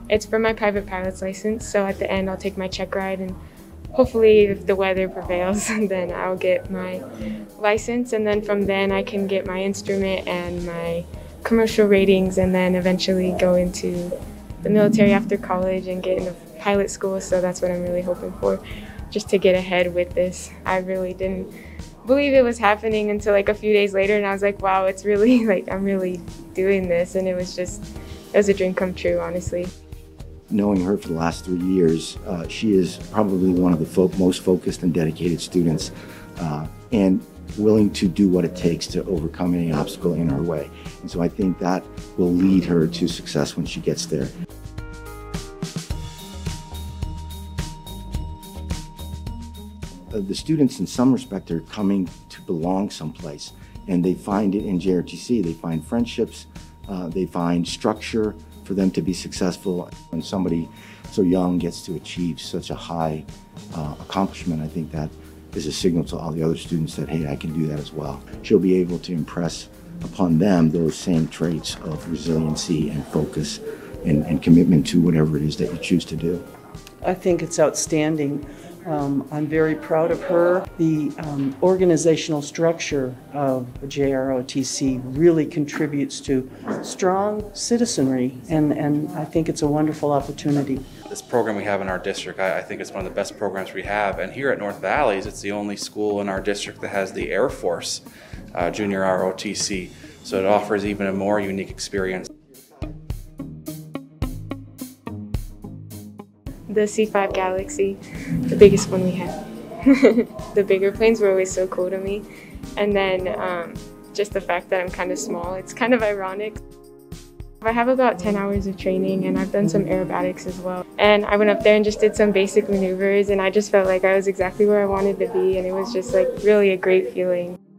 It's for my private pilot's license, so at the end I'll take my check ride, and hopefully if the weather prevails, then I'll get my license, and then from then I can get my instrument and my commercial ratings, and then eventually go into the military after college and get into pilot school. So that's what I'm really hoping for, just to get ahead with this. I really didn't believe it was happening until like a few days later, and I was like, wow, it's really like I'm really doing this, and it was a dream come true, honestly. Knowing her for the last 3 years, she is probably one of the most focused and dedicated students, and willing to do what it takes to overcome any obstacle in her way. And so I think that will lead her to success when she gets there. The students in some respect are coming to belong someplace, and they find it in JROTC. They find friendships, they find structure for them to be successful. When somebody so young gets to achieve such a high accomplishment, I think that is a signal to all the other students that, hey, I can do that as well. She'll be able to impress upon them those same traits of resiliency and focus and commitment to whatever it is that you choose to do. I think it's outstanding. I'm very proud of her. The organizational structure of JROTC really contributes to strong citizenry, and I think it's a wonderful opportunity. This program we have in our district, I think it's one of the best programs we have. And here at North Valleys, it's the only school in our district that has the Air Force Junior ROTC. So it offers even a more unique experience. The C5 Galaxy, the biggest one we have. The bigger planes were always so cool to me. And then just the fact that I'm kind of small, it's kind of ironic. I have about 10 hours of training, and I've done some aerobatics as well. And I went up there and just did some basic maneuvers, and I just felt like I was exactly where I wanted to be, and it was just like really a great feeling.